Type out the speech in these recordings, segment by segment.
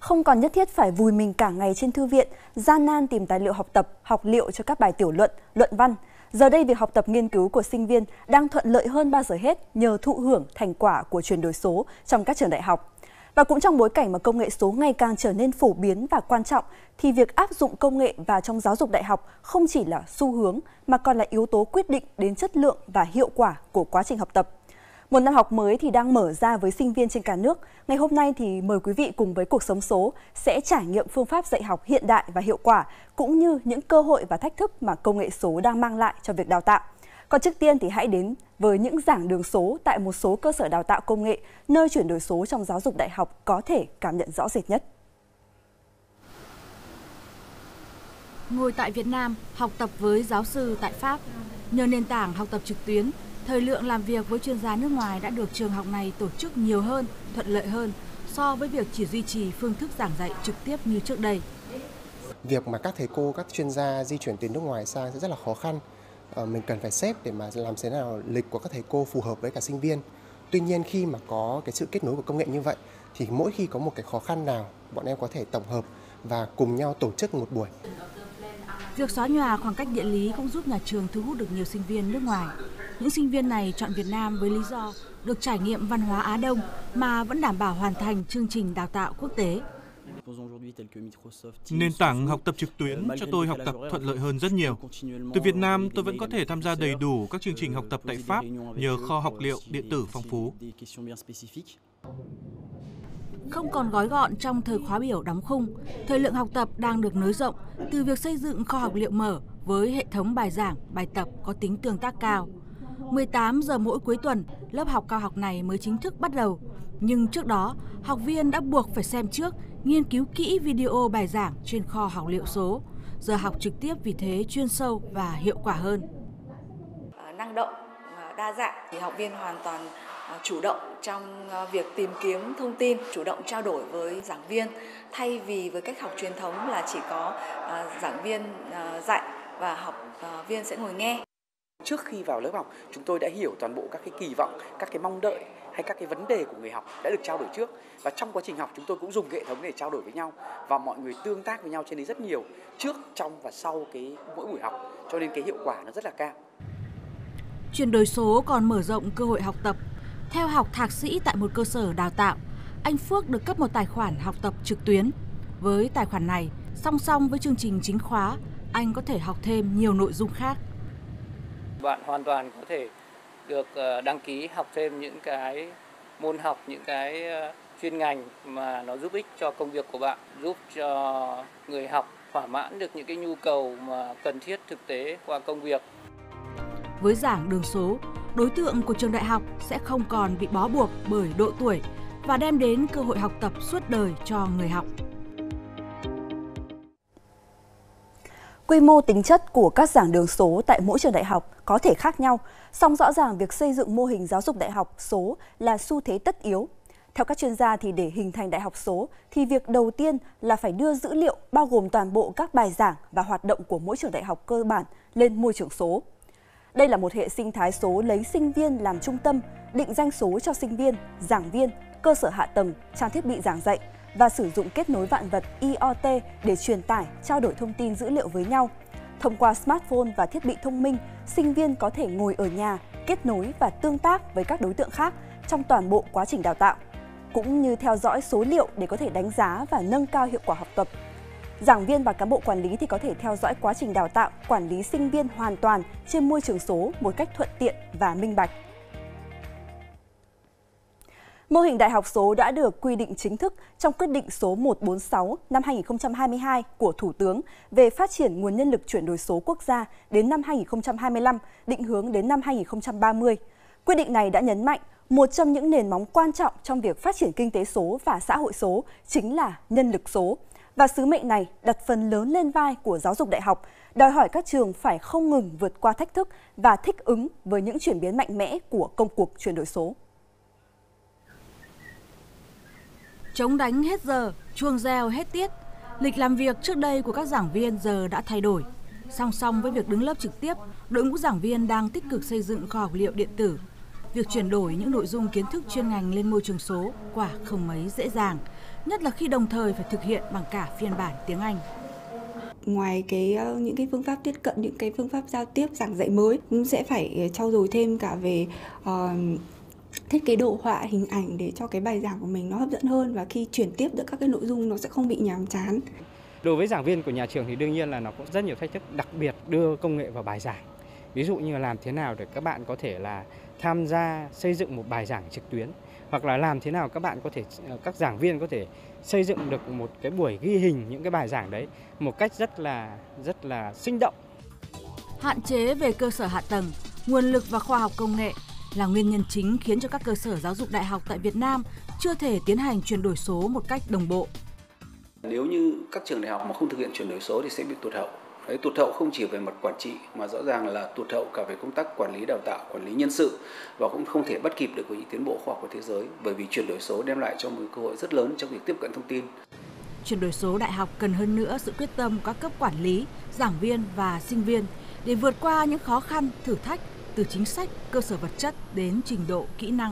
không còn nhất thiết phải vùi mình cả ngày trên thư viện, gian nan tìm tài liệu học tập, học liệu cho các bài tiểu luận, luận văn. Giờ đây, việc học tập nghiên cứu của sinh viên đang thuận lợi hơn bao giờ hết nhờ thụ hưởng thành quả của chuyển đổi số trong các trường đại học. Và cũng trong bối cảnh mà công nghệ số ngày càng trở nên phổ biến và quan trọng, thì việc áp dụng công nghệ vào trong giáo dục đại học không chỉ là xu hướng mà còn là yếu tố quyết định đến chất lượng và hiệu quả của quá trình học tập. Một năm học mới thì đang mở ra với sinh viên trên cả nước. Ngày hôm nay thì mời quý vị cùng với Cuộc sống số sẽ trải nghiệm phương pháp dạy học hiện đại và hiệu quả, cũng như những cơ hội và thách thức mà công nghệ số đang mang lại cho việc đào tạo. Còn trước tiên thì hãy đến với những giảng đường số tại một số cơ sở đào tạo công nghệ, nơi chuyển đổi số trong giáo dục đại học có thể cảm nhận rõ rệt nhất. Ngồi tại Việt Nam, học tập với giáo sư tại Pháp. Nhờ nền tảng học tập trực tuyến, thời lượng làm việc với chuyên gia nước ngoài đã được trường học này tổ chức nhiều hơn, thuận lợi hơn so với việc chỉ duy trì phương thức giảng dạy trực tiếp như trước đây. Việc mà các thầy cô, các chuyên gia di chuyển từ nước ngoài sang sẽ rất là khó khăn. Mình cần phải xếp để mà làm thế nào lịch của các thầy cô phù hợp với cả sinh viên. Tuy nhiên khi mà có cái sự kết nối của công nghệ như vậy thì mỗi khi có một cái khó khăn nào, bọn em có thể tổng hợp và cùng nhau tổ chức một buổi. Việc xóa nhòa khoảng cách địa lý cũng giúp nhà trường thu hút được nhiều sinh viên nước ngoài. Những sinh viên này chọn Việt Nam với lý do được trải nghiệm văn hóa Á Đông mà vẫn đảm bảo hoàn thành chương trình đào tạo quốc tế. Nền tảng học tập trực tuyến cho tôi học tập thuận lợi hơn rất nhiều. Từ Việt Nam, tôi vẫn có thể tham gia đầy đủ các chương trình học tập tại Pháp nhờ kho học liệu điện tử phong phú. Không còn gói gọn trong thời khóa biểu đóng khung, thời lượng học tập đang được nới rộng từ việc xây dựng kho học liệu mở với hệ thống bài giảng, bài tập có tính tương tác cao. 18 giờ mỗi cuối tuần, lớp học cao học này mới chính thức bắt đầu. Nhưng trước đó, học viên đã buộc phải xem trước, nghiên cứu kỹ video bài giảng trên kho học liệu số. Giờ học trực tiếp vì thế chuyên sâu và hiệu quả hơn. Năng động, đa dạng thì học viên hoàn toàn chủ động trong việc tìm kiếm thông tin, chủ động trao đổi với giảng viên, thay vì với cách học truyền thống là chỉ có giảng viên dạy và học viên sẽ ngồi nghe. Trước khi vào lớp học, chúng tôi đã hiểu toàn bộ các cái kỳ vọng, các cái mong đợi hay các cái vấn đề của người học đã được trao đổi trước. Và trong quá trình học chúng tôi cũng dùng hệ thống để trao đổi với nhau và mọi người tương tác với nhau trên đấy rất nhiều trước, trong và sau mỗi buổi học, cho nên cái hiệu quả nó rất là cao. Chuyển đổi số còn mở rộng cơ hội học tập. Theo học thạc sĩ tại một cơ sở đào tạo, anh Phước được cấp một tài khoản học tập trực tuyến. Với tài khoản này, song song với chương trình chính khóa, anh có thể học thêm nhiều nội dung khác. Bạn hoàn toàn có thể được đăng ký học thêm những cái môn học, những cái chuyên ngành mà nó giúp ích cho công việc của bạn, giúp cho người học thỏa mãn được những cái nhu cầu mà cần thiết thực tế qua công việc. Với giảng đường số, đối tượng của trường đại học sẽ không còn bị bó buộc bởi độ tuổi và đem đến cơ hội học tập suốt đời cho người học. Quy mô, tính chất của các giảng đường số tại mỗi trường đại học có thể khác nhau, song rõ ràng việc xây dựng mô hình giáo dục đại học số là xu thế tất yếu. Theo các chuyên gia thì để hình thành đại học số thì việc đầu tiên là phải đưa dữ liệu bao gồm toàn bộ các bài giảng và hoạt động của mỗi trường đại học cơ bản lên môi trường số. Đây là một hệ sinh thái số lấy sinh viên làm trung tâm, định danh số cho sinh viên, giảng viên, cơ sở hạ tầng, trang thiết bị giảng dạy và sử dụng kết nối vạn vật IoT để truyền tải, trao đổi thông tin dữ liệu với nhau. Thông qua smartphone và thiết bị thông minh, sinh viên có thể ngồi ở nhà, kết nối và tương tác với các đối tượng khác trong toàn bộ quá trình đào tạo, cũng như theo dõi số liệu để có thể đánh giá và nâng cao hiệu quả học tập. Giảng viên và cán bộ quản lý thì có thể theo dõi quá trình đào tạo, quản lý sinh viên hoàn toàn trên môi trường số một cách thuận tiện và minh bạch. Mô hình đại học số đã được quy định chính thức trong quyết định số 146 năm 2022 của Thủ tướng về phát triển nguồn nhân lực chuyển đổi số quốc gia đến năm 2025, định hướng đến năm 2030. Quyết định này đã nhấn mạnh một trong những nền móng quan trọng trong việc phát triển kinh tế số và xã hội số chính là nhân lực số. Và sứ mệnh này đặt phần lớn lên vai của giáo dục đại học, đòi hỏi các trường phải không ngừng vượt qua thách thức và thích ứng với những chuyển biến mạnh mẽ của công cuộc chuyển đổi số. Chống đánh hết giờ, chuông reo hết tiết. Lịch làm việc trước đây của các giảng viên giờ đã thay đổi. Song song với việc đứng lớp trực tiếp, đội ngũ giảng viên đang tích cực xây dựng kho học liệu điện tử. Việc chuyển đổi những nội dung kiến thức chuyên ngành lên môi trường số quả không mấy dễ dàng. nhất là khi đồng thời phải thực hiện bằng cả phiên bản tiếng Anh. Ngoài những cái phương pháp tiếp cận, những cái phương pháp giao tiếp giảng dạy mới, cũng sẽ phải trau dồi thêm cả về thiết kế đồ họa, hình ảnh để cho cái bài giảng của mình nó hấp dẫn hơn, và khi chuyển tiếp được các cái nội dung nó sẽ không bị nhàm chán. Đối với giảng viên của nhà trường thì đương nhiên là nó có rất nhiều thách thức, đặc biệt đưa công nghệ vào bài giảng. Ví dụ như là làm thế nào để các bạn có thể là tham gia xây dựng một bài giảng trực tuyến, hoặc là làm thế nào các giảng viên có thể xây dựng được một cái buổi ghi hình những cái bài giảng đấy một cách rất là sinh động. Hạn chế về cơ sở hạ tầng, nguồn lực và khoa học công nghệ là nguyên nhân chính khiến cho các cơ sở giáo dục đại học tại Việt Nam chưa thể tiến hành chuyển đổi số một cách đồng bộ. Nếu như các trường đại học mà không thực hiện chuyển đổi số thì sẽ bị tụt hậu. Đấy, tụt hậu không chỉ về mặt quản trị mà rõ ràng là tụt hậu cả về công tác quản lý đào tạo, quản lý nhân sự, và cũng không thể bắt kịp được với những tiến bộ khoa học của thế giới, bởi vì chuyển đổi số đem lại cho một cơ hội rất lớn trong việc tiếp cận thông tin. Chuyển đổi số đại học cần hơn nữa sự quyết tâm của các cấp quản lý, giảng viên và sinh viên để vượt qua những khó khăn, thử thách từ chính sách, cơ sở vật chất đến trình độ kỹ năng.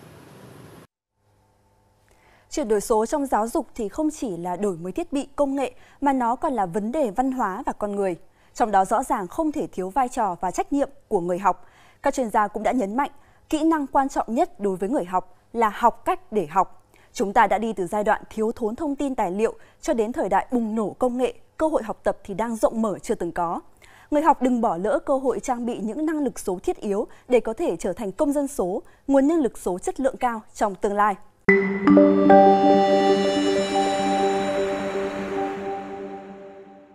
Chuyển đổi số trong giáo dục thì không chỉ là đổi mới thiết bị, công nghệ, mà nó còn là vấn đề văn hóa và con người. Trong đó rõ ràng không thể thiếu vai trò và trách nhiệm của người học. Các chuyên gia cũng đã nhấn mạnh, kỹ năng quan trọng nhất đối với người học là học cách để học. Chúng ta đã đi từ giai đoạn thiếu thốn thông tin tài liệu cho đến thời đại bùng nổ công nghệ, cơ hội học tập thì đang rộng mở chưa từng có. Người học đừng bỏ lỡ cơ hội trang bị những năng lực số thiết yếu để có thể trở thành công dân số, nguồn nhân lực số chất lượng cao trong tương lai.